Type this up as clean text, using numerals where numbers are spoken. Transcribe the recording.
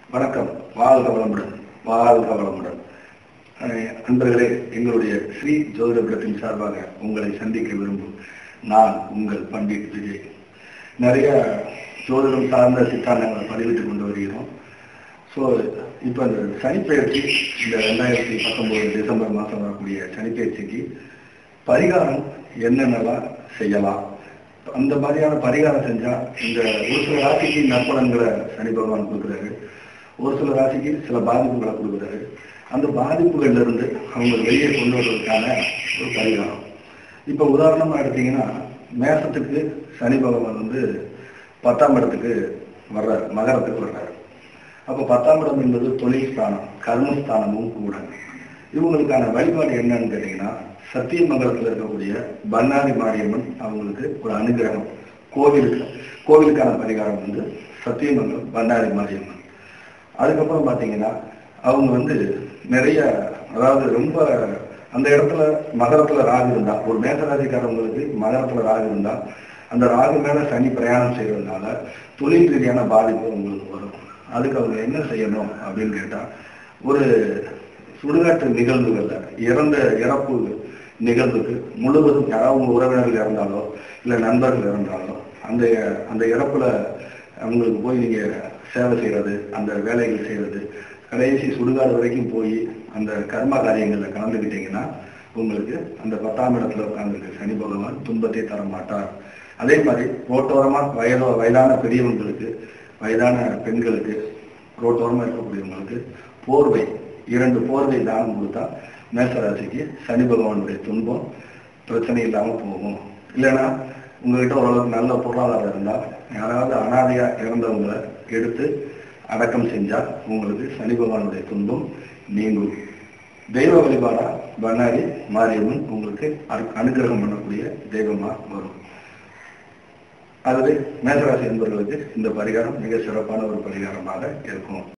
வணக்கம். வாழ்க வளமுடன். வாழ்க வளமுடன். அன்பர்களே, எங்களுடைய ஸ்ரீ ஜோதிடத்தின் சார்பாக உங்களை சந்திக்க விரும்பும் நான் உங்கள் பண்டிட் விஜய். நிறைய ஜோதிடம் சார்ந்த சித்தாந்தங்களை பதிவிட்டுக் கொண்டு வருகிறோம். ஸோ இப்போ இந்த சனிப்பெயர்ச்சி, இந்த 2019 டிசம்பர் மாதம் வரக்கூடிய சனிப்பெயர்ச்சிக்கு பரிகாரம் என்னென்னலாம் செய்யலாம், அந்த மாதிரியான பரிகாரம் செஞ்சா இந்த ஒரு சில ராசிக்கு நற்பலன்களை சனி பகவான் கொடுக்குறாரு, ஒரு சில ராசிக்கு சில பாதிப்புகளை கொடுக்குறாரு. அந்த பாதிப்புகள்ல இருந்து அவங்க வெளியே கொண்டு வருவதற்கான ஒரு பரிகாரம். இப்ப உதாரணமா எடுத்தீங்கன்னா, மேசத்துக்கு சனி பகவான் 10ஆம் இடத்துக்கு வர்றாரு, மகரத்துக்கு வர்றாரு. அப்ப 10ஆம் இடம் என்பது தொழில் ஸ்தானம், கர்மஸ்தானமும் கூட. இவங்களுக்கான வழிபாடு என்னன்னு கேட்டீங்கன்னா, சத்தியமங்கலத்தில் இருக்கக்கூடிய பண்ணாரி மாரியம்மன் அவங்களுக்கு ஒரு அனுகிரகம். கோவிலுக்கான பரிகாரம் சத்தியமங்கலம் பண்ணாரி மாரியம்மன். அதுக்கப்புறம் பார்த்தீங்கன்னா, அவங்க நிறைய, அதாவது ரொம்ப அந்த இடத்துல மகரத்துல ராகு இருந்தா, ஒரு மேசராசிக்காரவங்களுக்கு மகரத்துல ராகு இருந்தா, அந்த ராகு மேல சனி பிரயாணம் செய்யறதுனால தொழில் ரீதியான பாதிப்பு உங்களுக்கு வரும். அதுக்கு அவங்க என்ன செய்யணும் அப்படின்னு கேட்டா, ஒரு சுடுகாட்டு நிகழ்வுகள்ல இறப்பு நிகழ்வுக்கு முழுவதும் யாராவது உறவினர்கள் இறந்தாலோ இல்லை நண்பர்கள் இறந்தாலோ அந்த இறப்புல அவங்களுக்கு போய் நீங்க சேவை செய்யறது, அந்த வேலைகள் செய்யறது, கடைசி சுடுகாடு வரைக்கும் போய் அந்த கர்ம காரியங்கள்ல கலந்துக்கிட்டீங்கன்னா உங்களுக்கு அந்த 10ஆம் இடத்துல உட்கார்ந்துருக்கு சனி பகவான் துன்பத்தை தர மாட்டார். அதே மாதிரி ரோட்டோரமா வயதான பெரியவங்களுக்கு, வயதான பெண்களுக்கு, ரோட்டோரமா இருக்கக்கூடியவங்களுக்கு போர்வை 2 போர்வை தானம் கொடுத்தா மேசராசிக்கு சனி பகவானுடைய துன்பம் பிரச்சனை இல்லாம போகும். இல்லைன்னா உங்ககிட்ட ஓரளவுக்கு நல்ல பொருளாதாரம் இருந்தால் யாராவது அனாதையா இறந்தவங்களை எடுத்து அடக்கம் செஞ்சா உங்களுக்கு சனி பகவானுடைய துன்பம் நீங்கும். தெய்வ வழிபாடா பண்ணாரி மாரியம்மன் உங்களுக்கு அனுகிரகம் பண்ணக்கூடிய தெய்வமா வரும். அதுவே மேசராசி என்பவர்களுக்கு இந்த பரிகாரம் மிக சிறப்பான ஒரு பரிகாரமாக இருக்கும்.